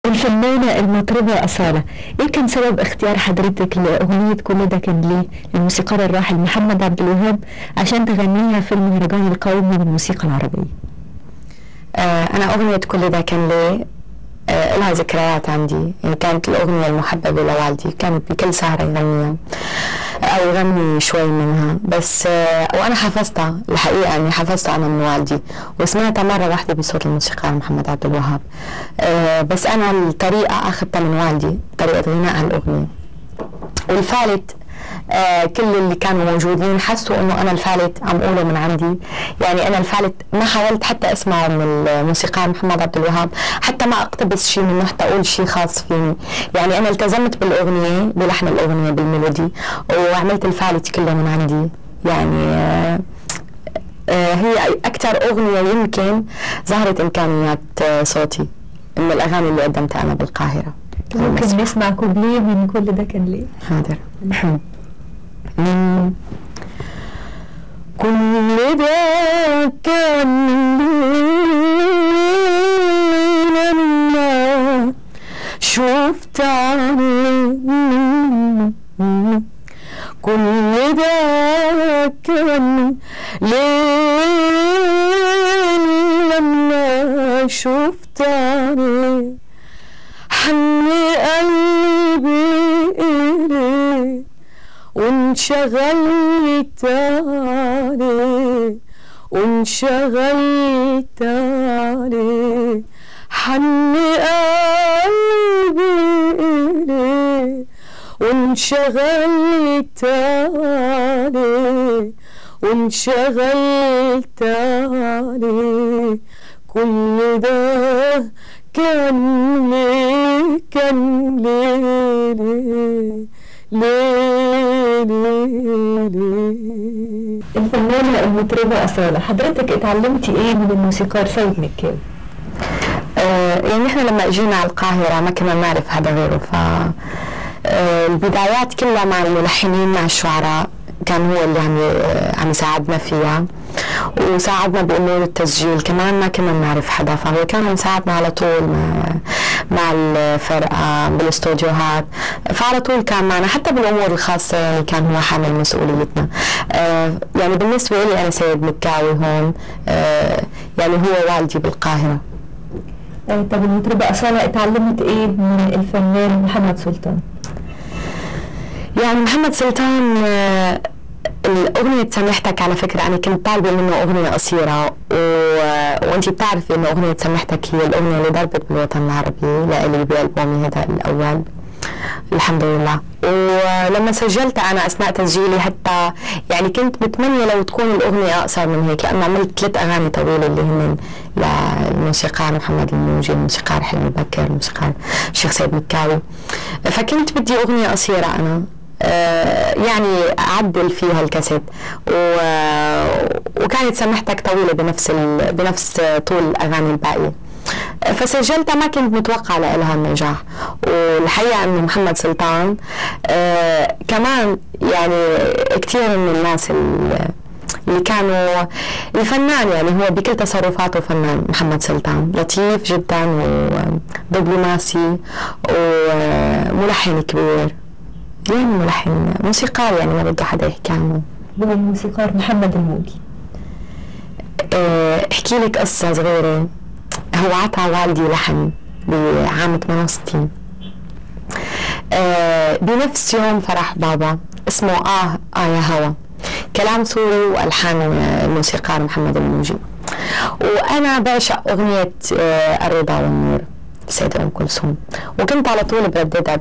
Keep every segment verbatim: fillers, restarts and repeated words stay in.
الفنانة المطربة أصالة، إيه كان سبب اختيار حضرتك لأغنية كل ده كان ليه للموسيقار الراحل محمد عبد الوهاب عشان تغنيها في المهرجان القومي للموسيقى العربية؟ آه أنا أغنية كل ده كان ليه آه لها ذكريات عندي، يعني كانت الأغنية المحببة لوالدي، كانت بكل سهرة يغنيها أو يغني شوي منها بس، آه وأنا حفظتها الحقيقة، يعني حفظتها أنا من والدي وسمعتها مرة واحدة بصوت الموسيقار محمد عبد الوهاب. آه بس أنا الطريقة أخذتها من والدي، طريقة غناء هالأغنية. والفالت آه كل اللي كانوا موجودين حسوا انه انا الفالت عم اقوله من عندي، يعني انا الفالت ما حاولت حتى اسمعه من الموسيقار محمد عبد الوهاب، حتى ما اقتبس شيء منه حتى اقول شيء خاص فيني، يعني انا التزمت بالاغنيه بلحن الاغنيه بالميلودي وعملت الفالت كله من عندي. يعني آه آه هي اكثر اغنيه يمكن ظهرت امكانيات آه صوتي من الاغاني اللي قدمتها انا بالقاهره. ممكن نسمع كوبليه من كل ده كان ليه؟ حاضر. كل ده كان ليه لما شفت عليه، كل ده كان ليه لما شفت عليه، حن قلبي إليه وانشغلت عليه، وانشغلت عليه، حن قلبي إليه وانشغلت عليه، وانشغلت عليه، كل ده كان ليه كان ليه ليه ليه ليه ليه. الفنانة المطربة أصالة، حضرتك اتعلمتي ايه من الموسيقار سيد مكاوي؟ آه يعني احنا لما اجينا على القاهرة ما كنا نعرف هذا غيره، ف آه البدايات كلها مع الملحنين مع الشعراء، كان هو اللي عم عم يساعدنا فيها وساعدنا بأمور التسجيل، كمان ما كنا نعرف حدا، فهو كان مساعدنا على طول مع, مع الفرقة بالاستوديوهات، فعلى طول كان معنا حتى بالأمور الخاصة، يعني كان هو حامل مسؤوليتنا. آه يعني بالنسبة لي أنا سيد مكاوي هون آه يعني هو والدي بالقاهرة. آه طب المطربة أصالة اتعلمت ايه من الفنان محمد سلطان؟ يعني محمد سلطان آه الأغنية سامحتك على فكرة أنا كنت طالبة منه أغنية قصيرة، و... وأنتِ بتعرفي إنه أغنية سامحتك هي الأغنية اللي ضربت بالوطن العربي لإلي بألبومي هذا الأول الحمد لله. ولما سجلتها أنا أثناء تسجيلي حتى يعني كنت بتمنى لو تكون الأغنية أقصر من هيك، لأنه عملت ثلاث أغاني طويلة اللي هن للموسيقار محمد الموجي، الموسيقار حلمي بكر، الموسيقار الشيخ سيد مكاوي، فكنت بدي أغنية قصيرة أنا آه يعني أعدل فيها الكاسيت، وكانت سامحتك طويلة بنفس بنفس طول الأغاني الباقية، فسجلتها ما كنت متوقعة لها النجاح. والحقيقة أنه محمد سلطان آه كمان يعني كثير من الناس اللي كانوا الفنان، يعني هو بكل تصرفاته فنان. محمد سلطان لطيف جدا ودبلوماسي وملحن كبير، يعني ملحن موسيقار، يعني ما بده حدا يحكي عنه. هو الموسيقار محمد الموجي. أه احكي لك قصة صغيرة. هو عطى والدي لحن بعام ثمانية وستين أه بنفس يوم فرح بابا، اسمه آه آه يا هوا، كلام سوري والحان الموسيقار محمد الموجي. وانا بعشق اغنية أه الرضا والنور السيدة ام كلثوم، وكنت على طول برددها ب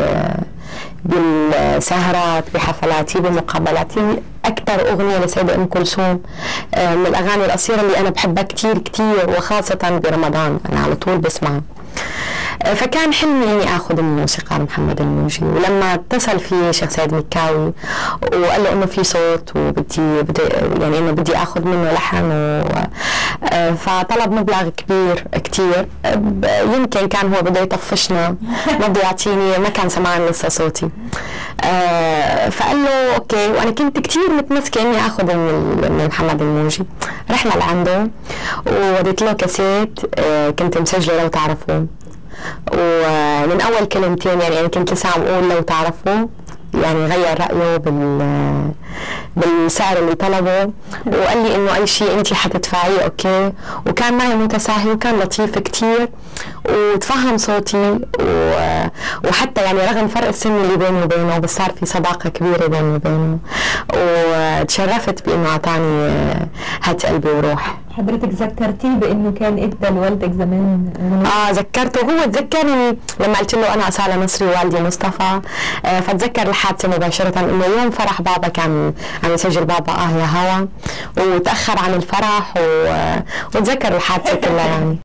بالسهرات بحفلاتي بمقابلاتي. أكثر أغنية لسيدة أم كلثوم من الأغاني القصيرة اللي أنا بحبها كتير كتير، وخاصة برمضان أنا على طول بسمعها. فكان حلمي إني آخذ من الموسيقار محمد الموجي، ولما اتصل فيه شيخ سيد مكاوي وقال له إنه في صوت وبدي بدي يعني إنه بدي آخذ منه لحن، و فطلب مبلغ كبير كتير، يمكن كان هو بده يطفشنا، ما بده يعطيني، ما كان سمعان لسه صوتي. فقال له اوكي، وانا كنت كتير متمسكه اني اخذه من محمد الموجي. رحنا لعنده ووديت له كاسيت كنت مسجله لو تعرفوه، ومن اول كلمتين يعني انا كنت لسه عم اقول لو تعرفوا، يعني غير رأيه بال بالسعر اللي طلبه، وقال لي انه اي شيء انت حتدفعيه اوكي، وكان معي متساهل وكان لطيف كتير وتفهم صوتي، و... وحتى يعني رغم فرق السن اللي بيني وبينه بس صار في صداقة كبيرة بيني وبينه، وتشرفت بانه اعطاني هات قلبي وروح. حضرتك ذكرتيه بانه كان ادى لوالدك زمان؟ اه ذكرته، هو تذكرني لما قلت له انا أصالة نصري ووالدي مصطفى، آه فتذكر الحادثة مباشرة انه يوم فرح بابا كان عم يسجل بابا اه يا هوا، وتأخر عن الفرح و... وتذكر الحادثة كلها يعني.